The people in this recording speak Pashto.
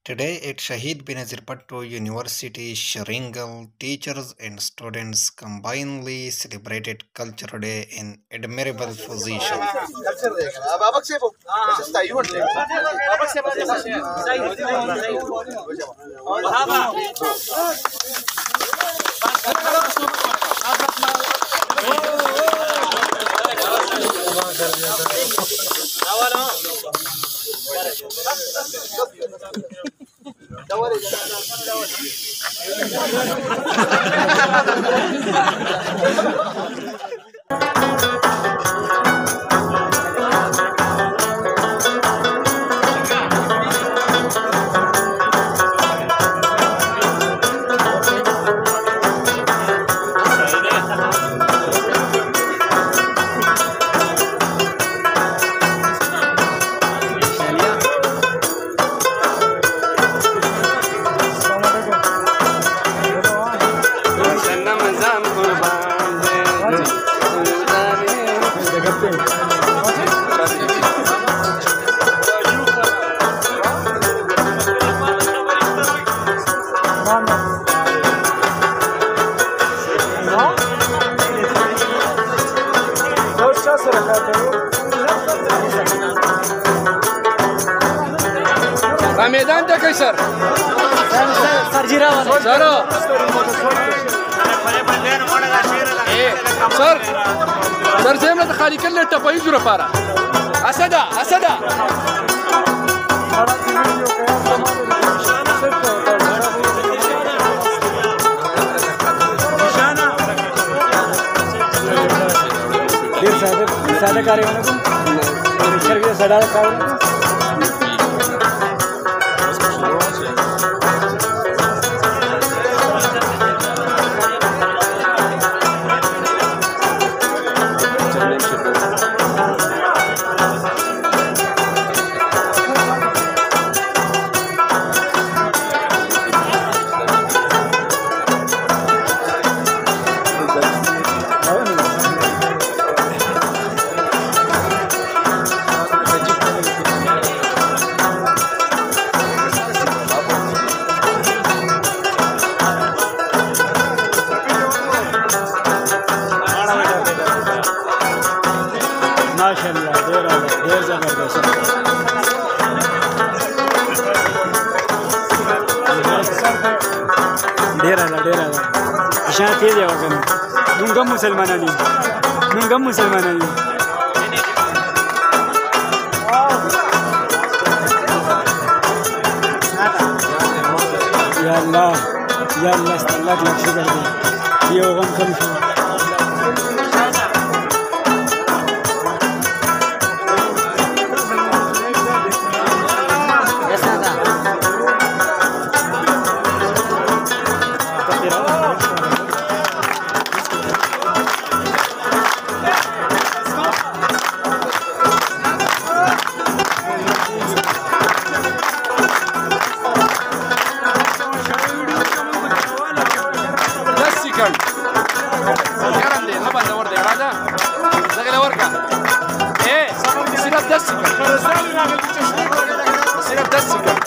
Today at Shahid Benazir Bhutto University, Sharingal, teachers and students combinedly celebrated Culture Day in admirable position. میدان ته کوي سر سرجیرا سر سر سر زمره د خالي کله ټپای جوړه پاره اسدا ډیر ساده کارونه کوم شرکت ساده کارونه ډیر زبردست ډیر شان تیز یو کنه موږ هم مسلمانان یو یا الله ستلک لک شکر دی یو غم کم شو Sirat Dessica.